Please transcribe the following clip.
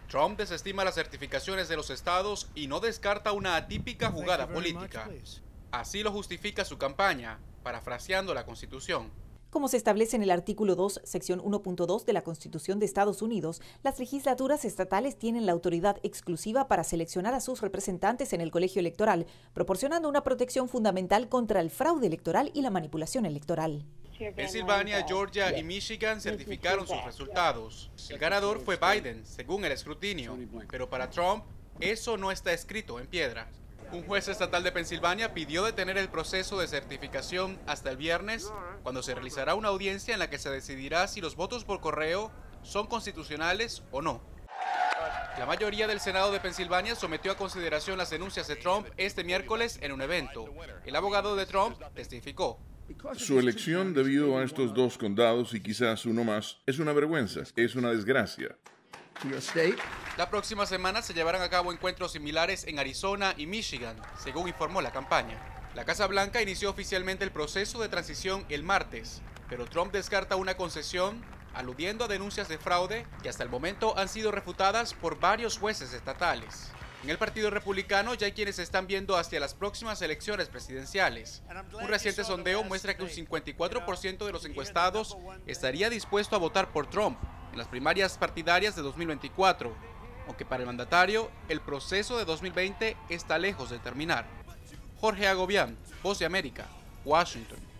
Trump desestima las certificaciones de los estados y no descarta una atípica jugada política. Así lo justifica su campaña, parafraseando la Constitución. Como se establece en el artículo 2, sección 1.2 de la Constitución de Estados Unidos, las legislaturas estatales tienen la autoridad exclusiva para seleccionar a sus representantes en el colegio electoral, proporcionando una protección fundamental contra el fraude electoral y la manipulación electoral. Pensilvania, Georgia y Michigan certificaron sus resultados. El ganador fue Biden, según el escrutinio, pero para Trump, eso no está escrito en piedra. Un juez estatal de Pensilvania pidió detener el proceso de certificación hasta el viernes, cuando se realizará una audiencia en la que se decidirá si los votos por correo son constitucionales o no. La mayoría del Senado de Pensilvania sometió a consideración las denuncias de Trump este miércoles en un evento. El abogado de Trump testificó. Su elección debido a estos dos condados y quizás uno más es una vergüenza, es una desgracia. La próxima semana se llevarán a cabo encuentros similares en Arizona y Michigan, según informó la campaña. La Casa Blanca inició oficialmente el proceso de transición el martes, pero Trump descarta una concesión, aludiendo a denuncias de fraude que hasta el momento han sido refutadas por varios jueces estatales. En el Partido Republicano ya hay quienes están viendo hacia las próximas elecciones presidenciales. Un reciente sondeo muestra que un 54% de los encuestados estaría dispuesto a votar por Trump en las primarias partidarias de 2024, aunque para el mandatario el proceso de 2020 está lejos de terminar. Jorge Agobián, Voz de América, Washington.